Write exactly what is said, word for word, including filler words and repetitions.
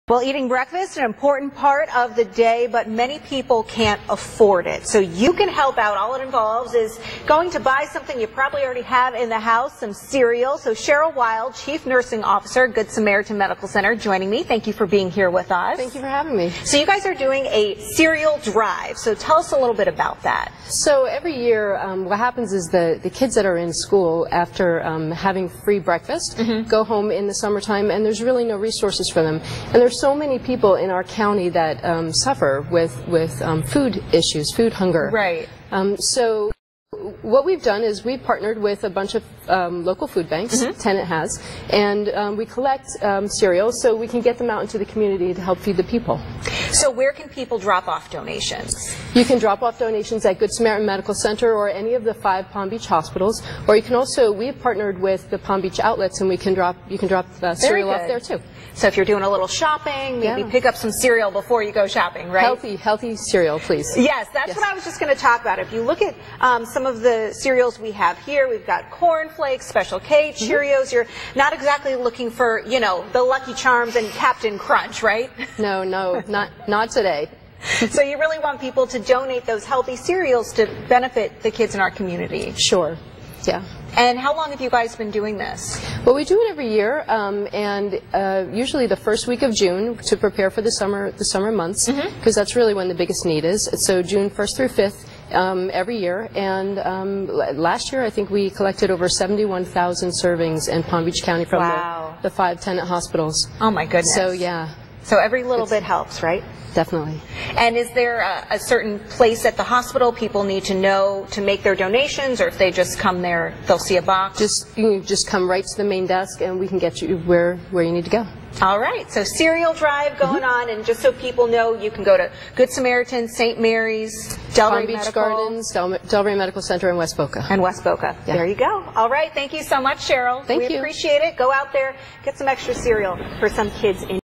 Well, eating breakfast is an important part of the day, but many people can't afford it. So you can help out. All it involves is going to buy something you probably already have in the house, some cereal. So Cheryl Wild, Chief Nursing Officer, Good Samaritan Medical Center, joining me. Thank you for being here with us. Thank you for having me. So you guys are doing a cereal drive. So tell us a little bit about that. So every year, um, what happens is the, the kids that are in school, after um, having free breakfast, mm-hmm. go home in the summertime, and there's really no resources for them. And there's so many people in our county that um, suffer with, with um, food issues, food hunger. Right. Um, so what we've done is we've partnered with a bunch of um, local food banks, mm-hmm. Tenet has, and um, we collect um, cereals so we can get them out into the community to help feed the people. So where can people drop off donations? You can drop off donations at Good Samaritan Medical Center or any of the five Palm Beach hospitals, or you can also, we've partnered with the Palm Beach outlets, and we can drop, you can drop uh, cereal off there too. So if you're doing a little shopping, maybe yeah. pick up some cereal before you go shopping, right? Healthy, healthy cereal, please. Yes, that's yes. what I was just going to talk about. If you look at um, some of the cereals we have here, we've got Corn Flakes, Special K, Cheerios. Mm-hmm. You're not exactly looking for, you know, the Lucky Charms and Captain Crunch, right? No, no, not, not today. So you really want people to donate those healthy cereals to benefit the kids in our community. Sure, yeah. And how long have you guys been doing this? Well, we do it every year, um, and uh, usually the first week of June to prepare for the summer, the summer months, because mm-hmm. that's really when the biggest need is. So June first through fifth. Um, every year, and um, last year I think we collected over seventy-one thousand servings in Palm Beach County from wow. the, the five Tenet hospitals. Oh my goodness. So yeah. So every little it's, bit helps, right? Definitely. And is there a, a certain place at the hospital people need to know to make their donations, or if they just come there, they'll see a box? Just you just come right to the main desk, and we can get you where where you need to go. All right, so cereal drive going mm-hmm. on, and just so people know, you can go to Good Samaritan, Saint Mary's, Delray Palm Beach Medical. Gardens, Del Delray Medical Center, and West Boca. And West Boca. Yeah. There you go. All right, thank you so much, Cheryl. Thank we you. appreciate it. Go out there, get some extra cereal for some kids in